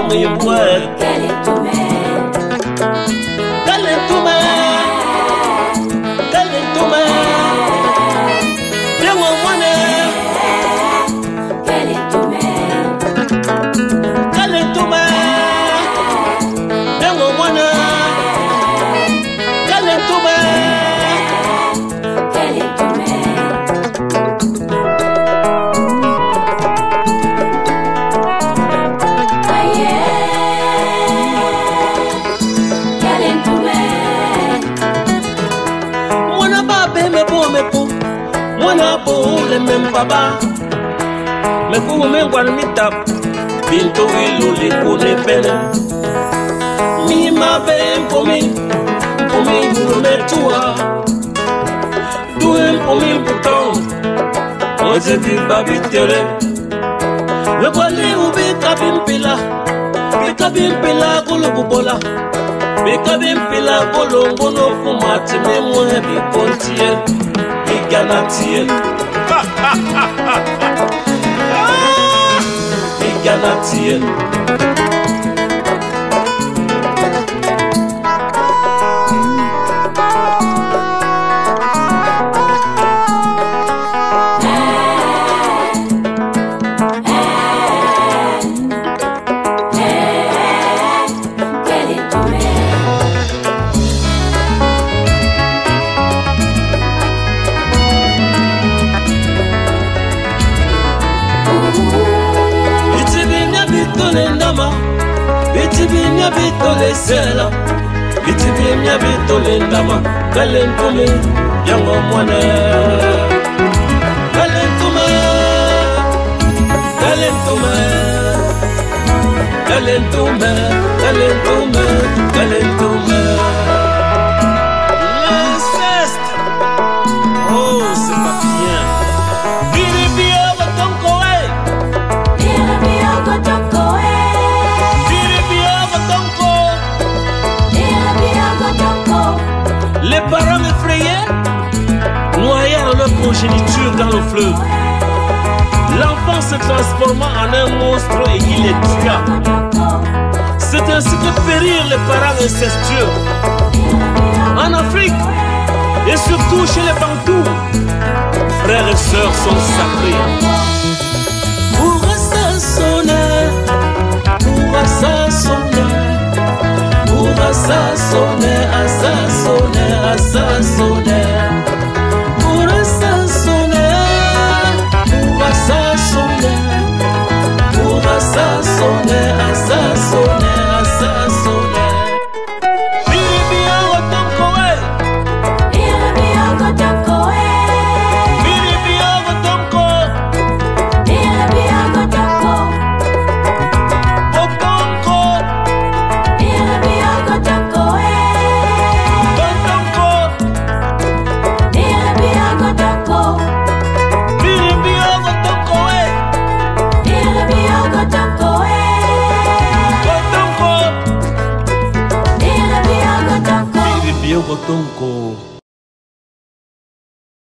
me embue. Calentume, calentume. Bien mon moine. Calentume, calentume. Bien mon moine. Calentume. Mwana bo le membaba me ku me wan mi tap binto ilu le ko le pele mi ma be pomi me tua duem pomi bouton oje di babi tere le kwali ubi kabim pila kulu bubola be kabim pila kulu ngono fumati me mo he bi kontie Ganatiel, Ganatiel. Bitibimya bitole sela, bitibimya bitole ndama, kalentume yango mwana. Kalentume, kalentume, kalentume, kalentume, kalentume. L'inceste, oh c'est pas bien. Biribia watonko eh. Biribia watonko eh. Les parents effrayés noyèrent leur progéniture dans le fleuve. L'enfant se transforma en un monstre et il les tua. C'est ainsi que périrent les parents incestueux. En Afrique et surtout chez les Bantous, frères et sœurs sont sacrés. Pour assassiner, pour assassiner, pour assassiner, assassiner, assassiner, pour assassiner, pour assassiner, pour assassiner, assassiner, assassiner. Biribia watonkoe, biribia watonkoe, biribia watonko, biribia watonko, watonko. Botonko.